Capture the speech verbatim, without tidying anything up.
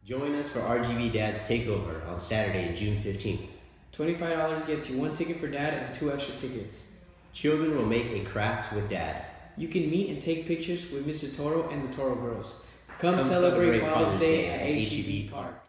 Join us for R G V Dad's Takeover on Saturday, June fifteenth. twenty-five dollars gets you one ticket for Dad and two extra tickets. Children will make a craft with Dad. You can meet and take pictures with Mister Toro and the Toro Girls. Come, Come celebrate, celebrate Father's Day Day at H E B Park.